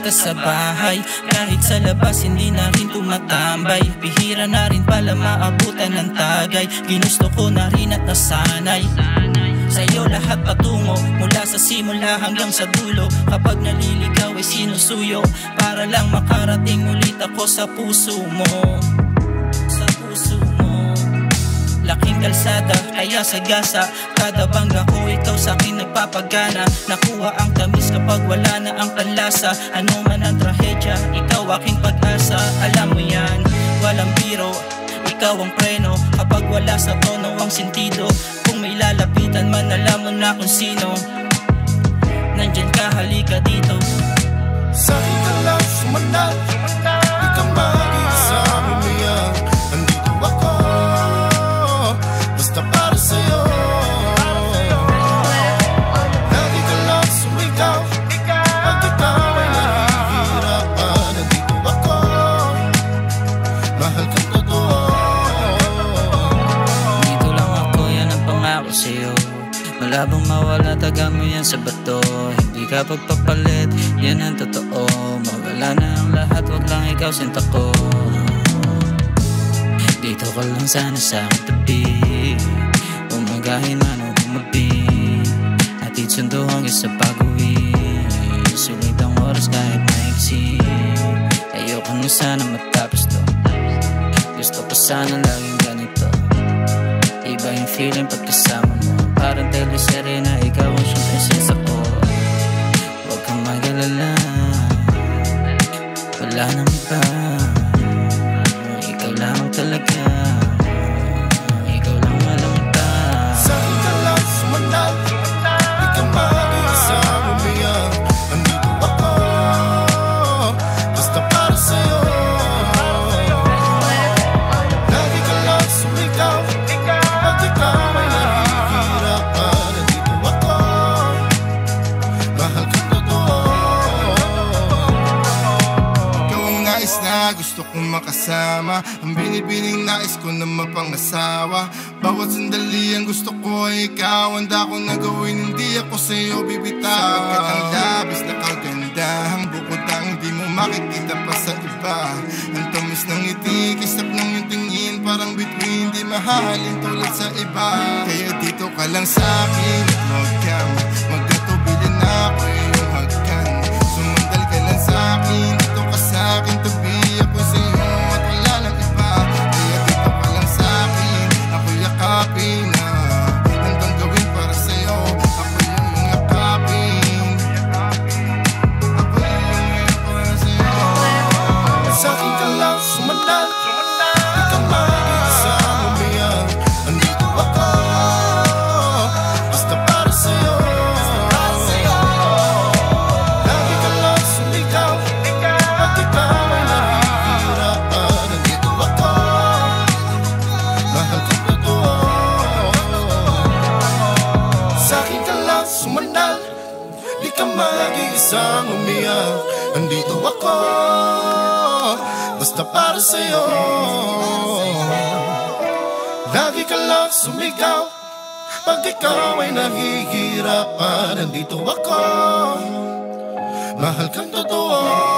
ka sa bahay. Kahit sa labas hindi na rin tumatambay. Bihira na rin pala maabutan ng tagay. Ginusto ko na rin at nasanay sa'yo lahat patungo, mula sa simula hanggang sa dulo. Kapag naliligaw ay sinusuyo, para lang makarating ulit ako sa puso mo. Sa puso mo. Laking kalsada, kaya sagasa. Kada bangga ko, ikaw sa'kin nagpapagana. Nakuha ang tamis kapag wala na ang panlasa. Ano man ang trahedya, ikaw aking pag-asa. Alam mo yan, walang biro, ikaw ang preno. Kapag wala sa tono ang sentido, kung may lalapitan man alam mo na kung sino. Nandyan ka, halika dito. Sa'kin ka lang sumanal, di ka mag-iisa umiyak. Andito ako, basta para sa'yo. Lagi ka lang sumigaw, pag ikaw ay nahihirapan. Andito ako, mahal kang totoo. Dito lang ako, yan ang pangako sa'yo. Malabang mawala, taga mo yan sa bato. Hindi ka pagpapalit, yan ang totoo. Mawala na ang lahat, wag lang ikaw sinta ko. Dito ka lang sana sa aking tabi. Umagahin man o gumabi, hatid sundo hanggang sa pag-uwi. Sulit ang oras kahit maiksi. Ayoko na sana matapos to. Gusto ko sana laging ganito. Iba yung feeling pagkasama mo. Parang teleserye na ikaw ang siyang essence ako. Huwag kang mag-alala, wala nang iba. Ikaw lang talaga, ikaw lang walang iba. Sa'kin ka lang sumanal, di ka mag-iisa umiyak. Andito ako, basta para sa'yo. Lagi ka lang sumigaw, pag ikaw ay nahihirapan. Andito ako, mahal kang totoo. Ikaw ang nais na gusto kong makasama, ang binibining nais ko na mapangasawa. Bawat sandali ang gusto ko ay ikaw. Handa ko na gawin, hindi ako sa'yo bibitaw. Sapagkat ang labis na kaganda, ang bukod ang hindi mo makikita pa sa iba. Ang tamis ng ngiti, kisap ng iyong tingin, parang bituin, di mahalin tulad sa iba. Kaya dito ka lang sa'kin at huwag kang magkatubilan na ako iyong hagkan. Sumandal ka lang sa'kin, dito ka sa'kin, tabi ako sa'yo at wala lang iba. Kaya dito ka lang sa'kin, ako yakapin na handang gawin para sa'yo. Ako yung yakapin, ako yung para sa'yo. Sa'kin ka lang sumanal, di ka mag-iisa umiyak. Andito ako, basta para sa'yo. Lagi ka lang sumigaw, pag ikaw ay nahihirapan. Andito ako, mahal kang totoo. Sa'kin ka lang sumanal, di ka mag-iisang umiyak. Andito ako, basta para sa'yo. Lagi ka lang sumigaw, pag ikaw ay nahihirapan. Andito ako, mahal kang totoo.